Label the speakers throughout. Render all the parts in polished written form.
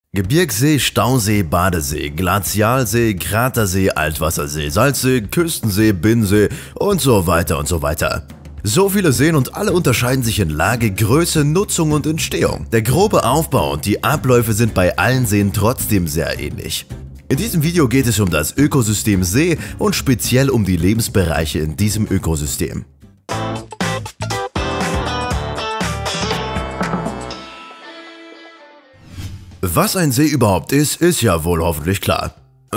Speaker 1: Gebirgssee, Stausee, Badesee, Glazialsee, Kratersee, Altwassersee, Salzsee, Küstensee, Binnensee und so weiter und so weiter. So viele Seen und alle unterscheiden sich in Lage, Größe, Nutzung und Entstehung. Der grobe Aufbau und die Abläufe sind bei allen Seen trotzdem sehr ähnlich. In diesem Video geht es um das Ökosystem See und speziell um die Lebensbereiche in diesem Ökosystem. Was ein See überhaupt ist ja wohl hoffentlich klar.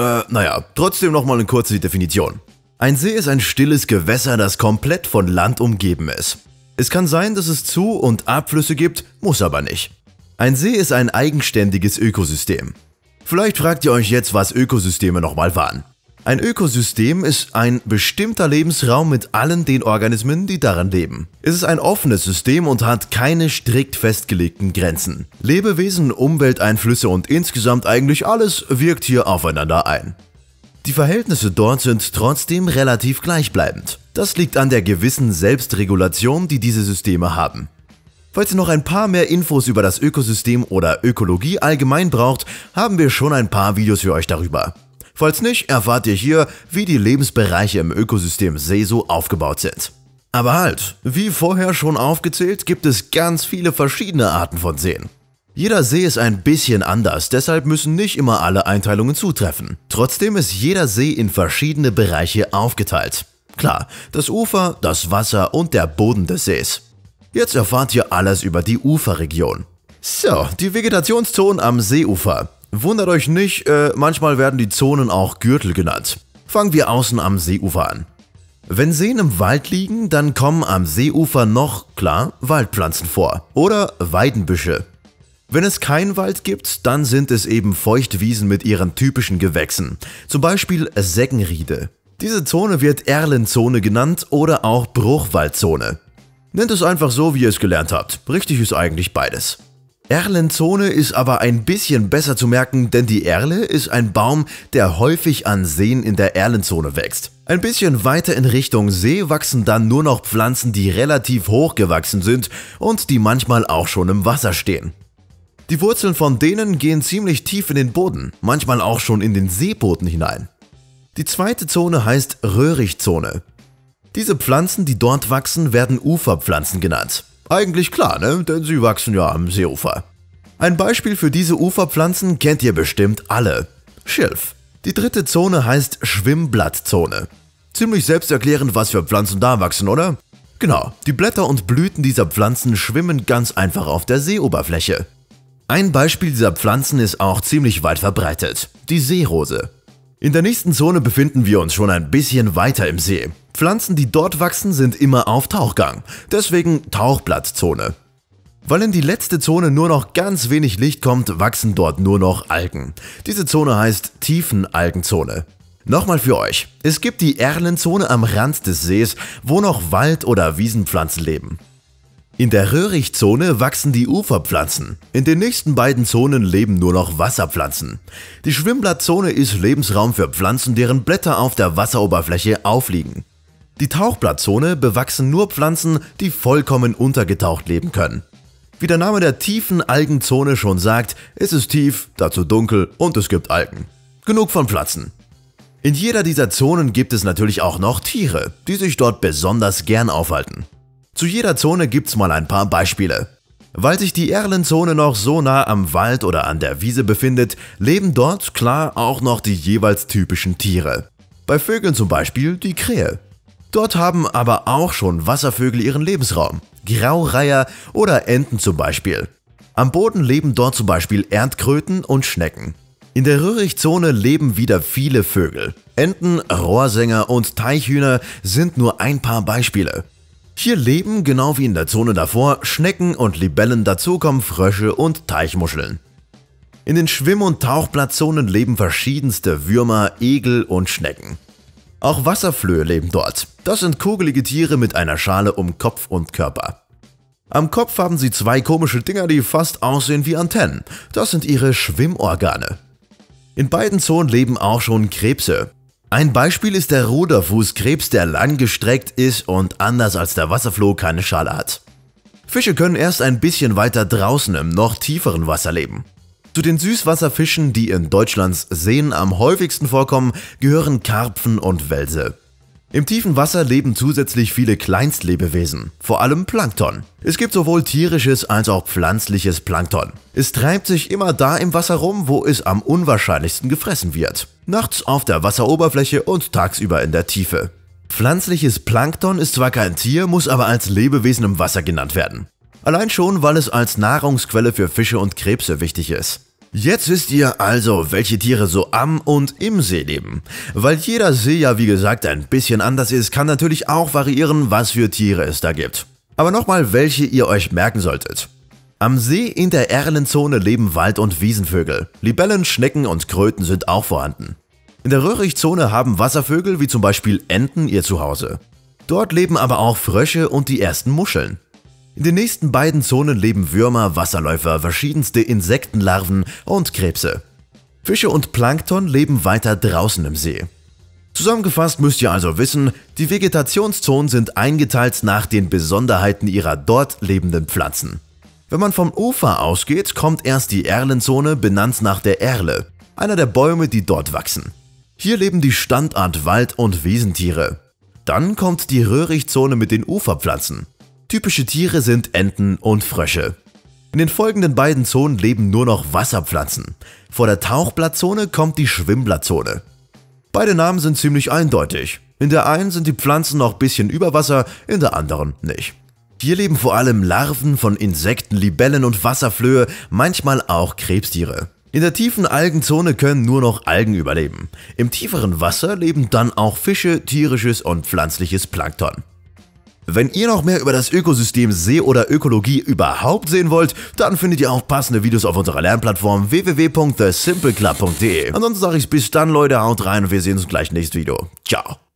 Speaker 1: Trotzdem nochmal eine kurze Definition. Ein See ist ein stilles Gewässer, das komplett von Land umgeben ist. Es kann sein, dass es Zu- und Abflüsse gibt, muss aber nicht. Ein See ist ein eigenständiges Ökosystem. Vielleicht fragt ihr euch jetzt, was Ökosysteme nochmal waren. Ein Ökosystem ist ein bestimmter Lebensraum mit allen den Organismen, die darin leben. Es ist ein offenes System und hat keine strikt festgelegten Grenzen. Lebewesen, Umwelteinflüsse und insgesamt eigentlich alles wirkt hier aufeinander ein. Die Verhältnisse dort sind trotzdem relativ gleichbleibend. Das liegt an der gewissen Selbstregulation, die diese Systeme haben. Falls ihr noch ein paar mehr Infos über das Ökosystem oder Ökologie allgemein braucht, haben wir schon ein paar Videos für euch darüber. Falls nicht, erfahrt ihr hier, wie die Lebensbereiche im Ökosystem See so aufgebaut sind. Aber halt, wie vorher schon aufgezählt, gibt es ganz viele verschiedene Arten von Seen. Jeder See ist ein bisschen anders, deshalb müssen nicht immer alle Einteilungen zutreffen. Trotzdem ist jeder See in verschiedene Bereiche aufgeteilt. Klar, das Ufer, das Wasser und der Boden des Sees. Jetzt erfahrt ihr alles über die Uferregion. So, die Vegetationszonen am Seeufer. Wundert euch nicht, manchmal werden die Zonen auch Gürtel genannt. Fangen wir außen am Seeufer an. Wenn Seen im Wald liegen, dann kommen am Seeufer noch, klar, Waldpflanzen vor oder Weidenbüsche. Wenn es keinen Wald gibt, dann sind es eben Feuchtwiesen mit ihren typischen Gewächsen, zum Beispiel Seggenriede. Diese Zone wird Erlenzone genannt oder auch Bruchwaldzone. Nennt es einfach so, wie ihr es gelernt habt. Richtig ist eigentlich beides. Erlenzone ist aber ein bisschen besser zu merken, denn die Erle ist ein Baum, der häufig an Seen in der Erlenzone wächst. Ein bisschen weiter in Richtung See wachsen dann nur noch Pflanzen, die relativ hoch gewachsen sind und die manchmal auch schon im Wasser stehen. Die Wurzeln von denen gehen ziemlich tief in den Boden, manchmal auch schon in den Seeboden hinein. Die zweite Zone heißt Röhrichzone. Diese Pflanzen, die dort wachsen, werden Uferpflanzen genannt. Eigentlich klar, ne? Denn sie wachsen ja am Seeufer. Ein Beispiel für diese Uferpflanzen kennt ihr bestimmt alle. Schilf. Die dritte Zone heißt Schwimmblattzone. Ziemlich selbsterklärend, was für Pflanzen da wachsen, oder? Genau, die Blätter und Blüten dieser Pflanzen schwimmen ganz einfach auf der Seeoberfläche. Ein Beispiel dieser Pflanzen ist auch ziemlich weit verbreitet, die Seerose. In der nächsten Zone befinden wir uns schon ein bisschen weiter im See. Pflanzen, die dort wachsen, sind immer auf Tauchgang, deswegen Tauchblattzone. Weil in die letzte Zone nur noch ganz wenig Licht kommt, wachsen dort nur noch Algen. Diese Zone heißt Tiefenalgenzone. Nochmal für euch, es gibt die Erlenzone am Rand des Sees, wo noch Wald- oder Wiesenpflanzen leben. In der Röhrichzone wachsen die Uferpflanzen. In den nächsten beiden Zonen leben nur noch Wasserpflanzen. Die Schwimmblattzone ist Lebensraum für Pflanzen, deren Blätter auf der Wasseroberfläche aufliegen. Die Tauchblattzone bewachsen nur Pflanzen, die vollkommen untergetaucht leben können. Wie der Name der tiefen Algenzone schon sagt, es ist tief, dazu dunkel und es gibt Algen. Genug von Pflanzen. In jeder dieser Zonen gibt es natürlich auch noch Tiere, die sich dort besonders gern aufhalten. Zu jeder Zone gibt's mal ein paar Beispiele. Weil sich die Erlenzone noch so nah am Wald oder an der Wiese befindet, leben dort klar auch noch die jeweils typischen Tiere. Bei Vögeln zum Beispiel die Krähe. Dort haben aber auch schon Wasservögel ihren Lebensraum, Graureiher oder Enten zum Beispiel. Am Boden leben dort zum Beispiel Erdkröten und Schnecken. In der Röhrichzone leben wieder viele Vögel. Enten, Rohrsänger und Teichhühner sind nur ein paar Beispiele. Hier leben, genau wie in der Zone davor, Schnecken und Libellen, dazu kommen Frösche und Teichmuscheln. In den Schwimm- und Tauchblattzonen leben verschiedenste Würmer, Egel und Schnecken. Auch Wasserflöhe leben dort. Das sind kugelige Tiere mit einer Schale um Kopf und Körper. Am Kopf haben sie zwei komische Dinger, die fast aussehen wie Antennen. Das sind ihre Schwimmorgane. In beiden Zonen leben auch schon Krebse. Ein Beispiel ist der Ruderfußkrebs, der langgestreckt ist und anders als der Wasserfloh keine Schale hat. Fische können erst ein bisschen weiter draußen im noch tieferen Wasser leben. Zu den Süßwasserfischen, die in Deutschlands Seen am häufigsten vorkommen, gehören Karpfen und Welse. Im tiefen Wasser leben zusätzlich viele Kleinstlebewesen, vor allem Plankton. Es gibt sowohl tierisches als auch pflanzliches Plankton. Es treibt sich immer da im Wasser rum, wo es am unwahrscheinlichsten gefressen wird. Nachts auf der Wasseroberfläche und tagsüber in der Tiefe. Pflanzliches Plankton ist zwar kein Tier, muss aber als Lebewesen im Wasser genannt werden. Allein schon, weil es als Nahrungsquelle für Fische und Krebse wichtig ist. Jetzt wisst ihr also, welche Tiere so am und im See leben. Weil jeder See ja wie gesagt ein bisschen anders ist, kann natürlich auch variieren, was für Tiere es da gibt. Aber nochmal, welche ihr euch merken solltet. Am See in der Erlenzone leben Wald- und Wiesenvögel. Libellen, Schnecken und Kröten sind auch vorhanden. In der Röhrichtzone haben Wasservögel wie zum Beispiel Enten ihr Zuhause. Dort leben aber auch Frösche und die ersten Muscheln. In den nächsten beiden Zonen leben Würmer, Wasserläufer, verschiedenste Insektenlarven und Krebse. Fische und Plankton leben weiter draußen im See. Zusammengefasst müsst ihr also wissen, die Vegetationszonen sind eingeteilt nach den Besonderheiten ihrer dort lebenden Pflanzen. Wenn man vom Ufer ausgeht, kommt erst die Erlenzone, benannt nach der Erle, einer der Bäume, die dort wachsen. Hier leben die Standart Wald- und Wiesentiere. Dann kommt die Röhrichtzone mit den Uferpflanzen. Typische Tiere sind Enten und Frösche. In den folgenden beiden Zonen leben nur noch Wasserpflanzen. Vor der Tauchblattzone kommt die Schwimmblattzone. Beide Namen sind ziemlich eindeutig. In der einen sind die Pflanzen noch ein bisschen über Wasser, in der anderen nicht. Hier leben vor allem Larven von Insekten, Libellen und Wasserflöhe, manchmal auch Krebstiere. In der tiefen Algenzone können nur noch Algen überleben. Im tieferen Wasser leben dann auch Fische, tierisches und pflanzliches Plankton. Wenn ihr noch mehr über das Ökosystem See oder Ökologie überhaupt sehen wollt, dann findet ihr auch passende Videos auf unserer Lernplattform www.thesimpleclub.de. Ansonsten sage ich bis dann Leute, haut rein und wir sehen uns gleich im nächsten Video. Ciao.